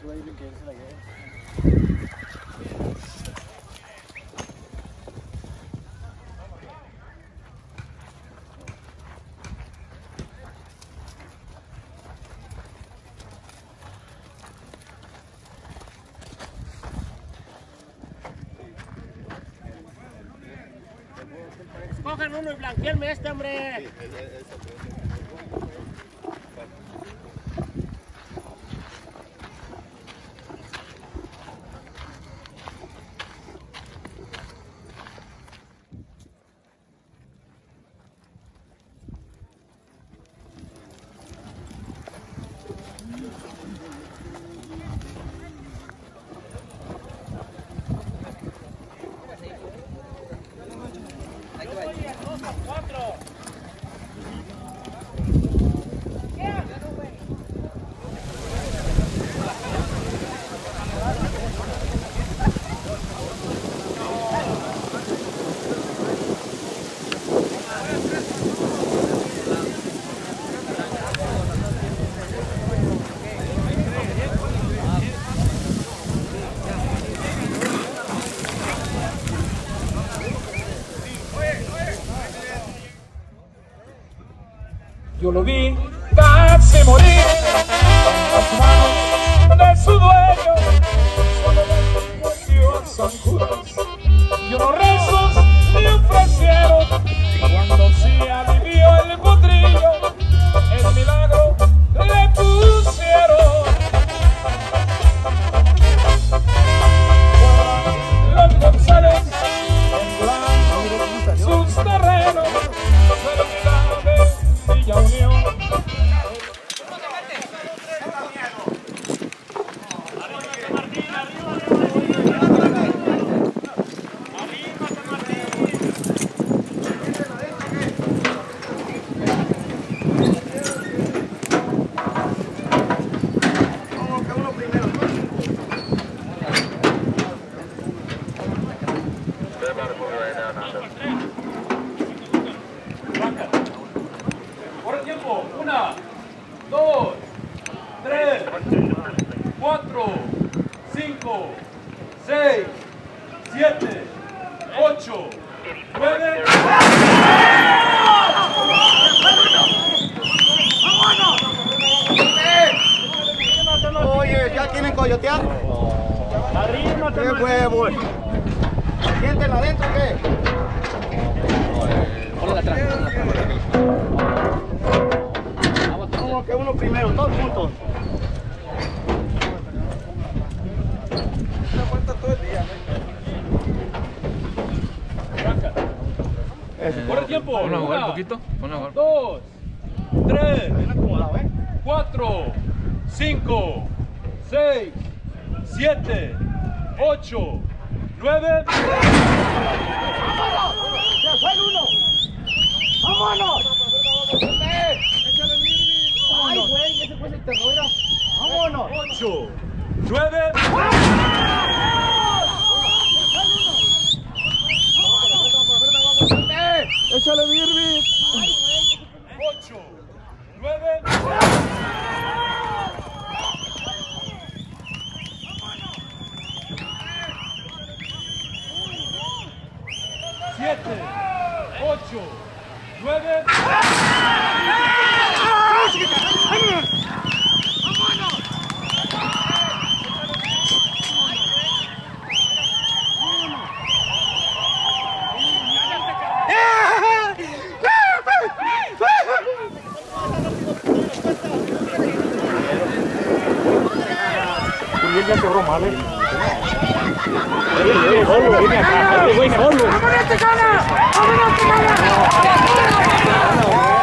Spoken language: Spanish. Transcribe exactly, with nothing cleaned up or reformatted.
Cojan uno y blanqueenme este, hombre. Yo lo vi casi morir, las manos de su dueño, solamente dio a San Judas y unos rezos le ofrecieron. Cuando sí alivió el potrillo, el milagro le pusieron. Los González en sus terrenos, Villa Unión. Una, dos, tres, cuatro, cinco, seis, siete, ocho, nueve. Oye, ¿ya tienen coyotear? ¡Qué huevo! ¿Sienten adentro o qué? Ponle atrás. Vamos que uno primero, todos juntos. Se aguanta todo el día. Por el tiempo. Ponlo a jugar un poquito. Ponlo a jugar. Dos, tres, cuatro, cinco, seis, siete, ocho, nueve. ¡Vámonos! ¡Se fue el uno! ¡Vámonos! ¡Ay, güey! Ese fue el terror. ¡Vámonos! Ocho, nueve. ¡Échale, Birbi! Ocho, nueve. Siete, ocho, nueve. Ya quebró mal, eh. Viene solo, viene acá, este güey solo. ¡Vámonos, Tecana! ¡Vámonos, Tecana!